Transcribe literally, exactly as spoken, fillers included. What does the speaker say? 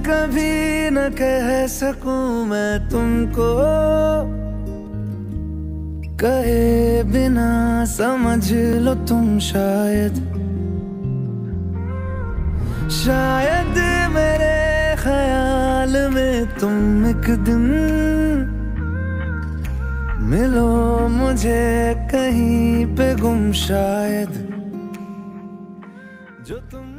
कभी न कह सकूं मैं तुमको, कहे बिना समझ लो तुम शायद। शायद मेरे ख्याल में तुम एक दिन मिलो मुझे कहीं पे गुम शायद, जो तुम